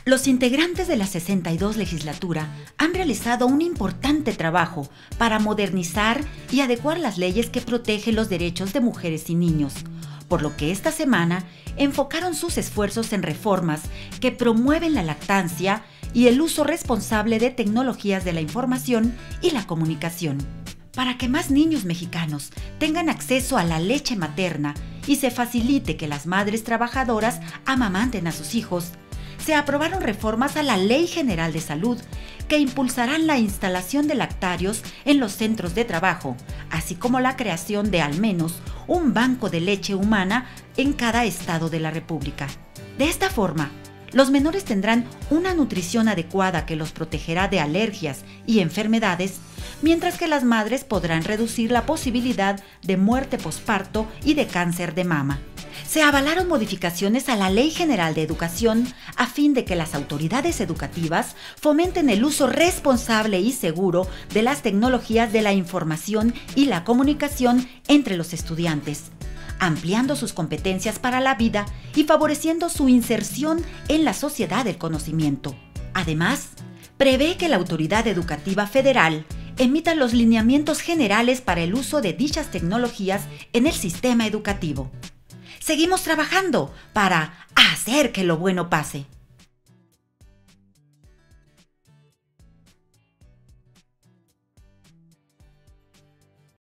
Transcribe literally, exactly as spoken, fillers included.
Los integrantes de la sesenta y dos legislatura han realizado un importante trabajo para modernizar y adecuar las leyes que protegen los derechos de mujeres y niños, por lo que esta semana enfocaron sus esfuerzos en reformas que promueven la lactancia y el uso responsable de tecnologías de la información y la comunicación. Para que más niños mexicanos tengan acceso a la leche materna y se facilite que las madres trabajadoras amamanten a sus hijos, se aprobaron reformas a la Ley General de Salud que impulsarán la instalación de lactarios en los centros de trabajo, así como la creación de al menos un banco de leche humana en cada estado de la República. De esta forma, los menores tendrán una nutrición adecuada que los protegerá de alergias y enfermedades, mientras que las madres podrán reducir la posibilidad de muerte posparto y de cáncer de mama. Se avalaron modificaciones a la Ley General de Educación a fin de que las autoridades educativas fomenten el uso responsable y seguro de las tecnologías de la información y la comunicación entre los estudiantes, ampliando sus competencias para la vida y favoreciendo su inserción en la sociedad del conocimiento. Además, prevé que la Autoridad Educativa Federal emita los lineamientos generales para el uso de dichas tecnologías en el sistema educativo. Seguimos trabajando para hacer que lo bueno pase.